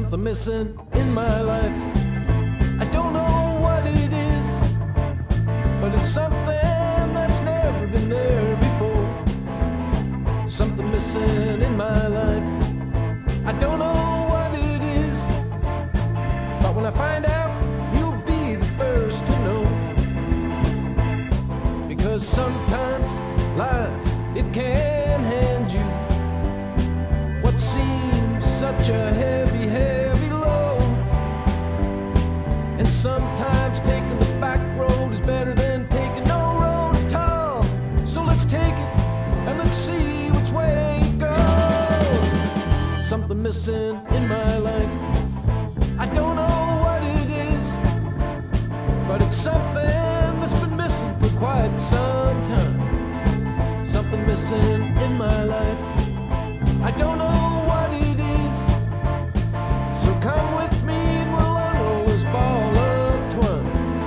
something missing in my life. I don't know what it is, but it's something that's never been there before. Something missing in my life. I don't know what it is, but when I find out, you'll be the first to know. Because sometimes life, it can hand you what seems such a heavy, heavy load. And sometimes taking the back road is better than taking no road at all. So let's take it and let's see which way it goes. Something missing in my life. I don't know what it is, but it's something that's been missing for quite some time. Something missing in my life. I don't know what it is, so come with me and we'll unroll this ball of twine.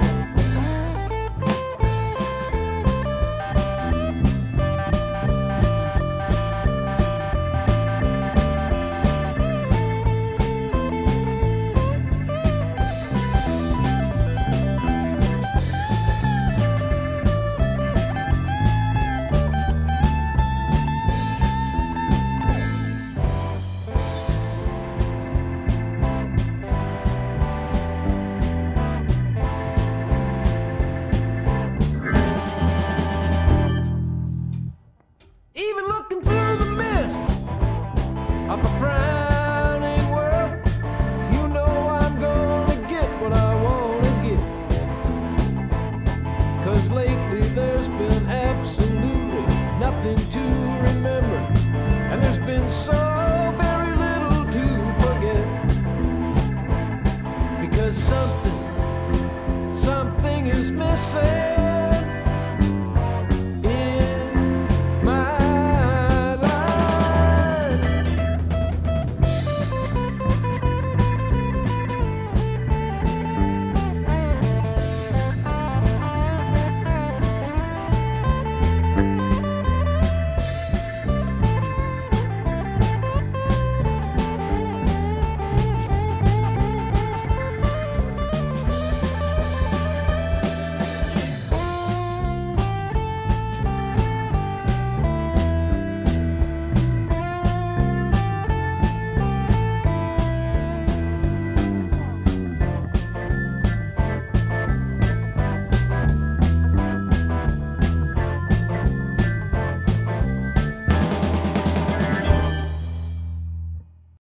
Even looking through the mist of a frowning world, you know I'm gonna get what I wanna get. 'Cause lately there's been absolutely nothing to remember, and there's been so